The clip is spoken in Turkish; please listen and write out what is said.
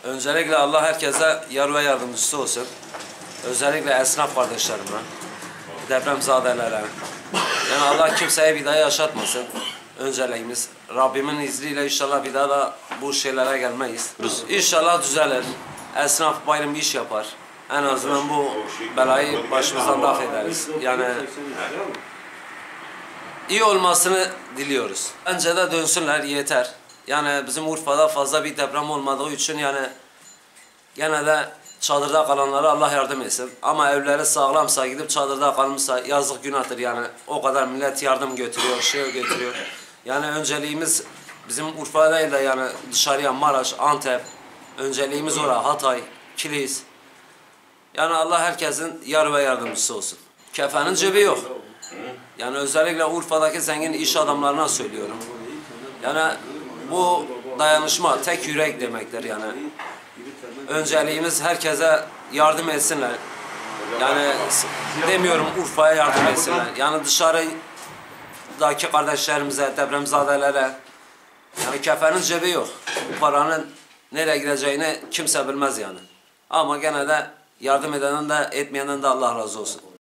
Öncelikle Allah herkese yar ve yardımcısı olsun. Özellikle esnaf kardeşlerime, depremzadelere. Yani Allah kimseye bir daha yaşatmasın. Önceliğimiz. Rabbimin izniyle inşallah bir daha da bu şeylere gelmeyiz. İnşallah düzelir. Esnaf bayram iş yapar. En azından bu belayı başımızdan daf ederiz. Yani iyi olmasını diliyoruz. Bence de dönsünler, yeter. Yani bizim Urfa'da fazla bir deprem olmadığı için yani gene de çadırda kalanlara Allah yardım etsin. Ama evleri sağlamsa, gidip çadırda kalmışsa yazık, günahtır yani. O kadar millet yardım götürüyor, şey götürüyor. Yani önceliğimiz bizim Urfa değil de yani dışarıya Maraş, Antep, önceliğimiz orada Hatay, Kilis. Yani Allah herkesin yar ve yardımcısı olsun. Kefenin cebi yok. Yani özellikle Urfa'daki zengin iş adamlarına söylüyorum. Yani bu dayanışma tek yürek demektir yani. Önceliğimiz herkese yardım etsinler. Yani demiyorum Urfa'ya yardım etsinler. Yani dışarıdaki kardeşlerimize, depremzadelere yani kefenin cebi yok. Bu paranın nereye gideceğini kimse bilmez yani. Ama gene de yardım edenden de etmeyenden de Allah razı olsun.